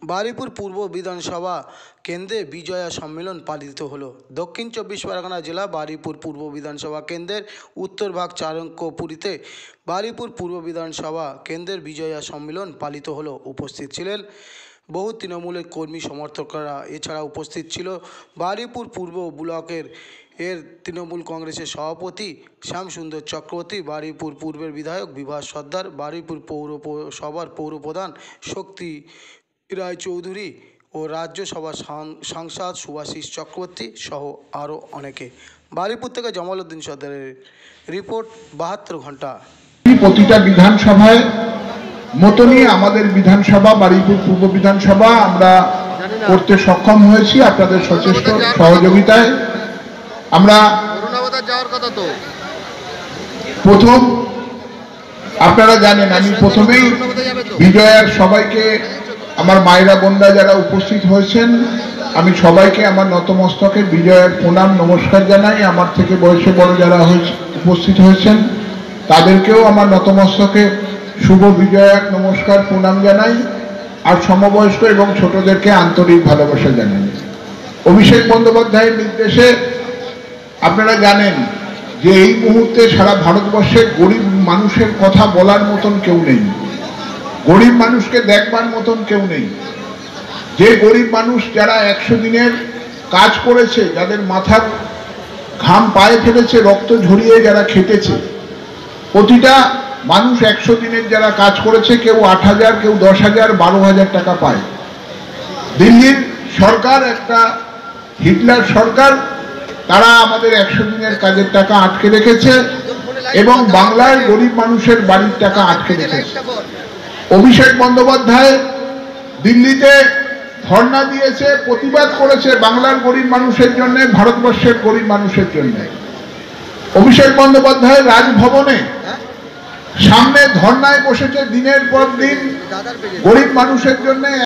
বারুইপুর পূর্ব বিধানসভা কেন্দ্রে বিজয়া সম্মেলন পালিত হলো। দক্ষিণ চব্বিশ পরগনা জেলা বারুইপুর পূর্ব বিধানসভা কেন্দ্রের উত্তরভাগ চারঙ্কপুরীতে বারুইপুর পূর্ব বিধানসভা কেন্দ্রের বিজয়া সম্মেলন পালিত হলো। উপস্থিত ছিলেন বহু তৃণমূলের কর্মী সমর্থকরা। এছাড়া উপস্থিত ছিল বারুইপুর পূর্ব ব্লকের তৃণমূল কংগ্রেসের সভাপতি শ্যামসুন্দর চক্রবর্তী, বারুইপুর পূর্বের বিধায়ক বিভাস সর্দার, বারুইপুর পৌরসভার পৌরপ্রধান শক্তি রায়চৌধুরী ও রাজ্যসভার সাংসদ সুভাষিস চক্রবর্তী সহ আরও অনেকে। বারুইপুর থেকে জামালউদ্দিন সর্দারের রিপোর্ট, 72 ঘন্টা। প্রতিটা বিধানসভায় মতনই আমাদের বিধানসভা বারুইপুর পূর্ব বিধানসভা আমরা করতে সক্ষম হয়েছি আপনাদের সচেষ্ট সহযোগিতায়। আমরা প্রথম, আপনারা জানেন, আমি প্রথমেই বিজয়ার সবাইকে, আমার মায়েরা বোনরা যারা উপস্থিত হয়েছেন, আমি সবাইকে আমার নতমস্তকে বিজয়ার প্রণাম নমস্কার জানাই। আমার থেকে বয়সে বড় যারা উপস্থিত হয়েছেন তাদেরকেও আমার নতমস্তকে শুভ বিজয়ার নমস্কার প্রণাম জানাই। আর সমবয়স্ক এবং ছোটদেরকে আন্তরিক ভালোবাসা জানাই। অভিষেক বন্দ্যোপাধ্যায়ের নির্দেশে আপনারা জানেন যে এই মুহূর্তে সারা ভারতবর্ষে গরিব মানুষের কথা বলার মতন কেউ নেই, গরিব মানুষকে দেখবার মতন কেউ নেই। যে গরিব মানুষ যারা 100 দিনের কাজ করেছে, যাদের মাথার ঘাম পায়ে ফেলেছে, রক্ত ঝরিয়ে যারা খেটেছে, প্রতিটা মানুষ 100 দিনের যারা কাজ করেছে, কেউ 8,000, কেউ 10,000, 12,000 টাকা পায়। দিল্লির সরকার একটা হিটলার সরকার, তারা আমাদের 100 দিনের কাজের টাকা আটকে রেখেছে এবং বাংলার গরিব মানুষের বাড়ির টাকা আটকে রেখেছে। অভিষেক বন্দ্যোপাধ্যায় দিল্লিতে ধর্ণা দিয়েছে, প্রতিবাদ করেছে বাংলার গরিব মানুষের জন্য, ভারতবর্ষের গরিব মানুষের জন্য। অভিষেক বন্দ্যোপাধ্যায় রাজভবনে সামনে ধর্ণায় বসেছে দিনের পর দিন গরিব মানুষের জন্য।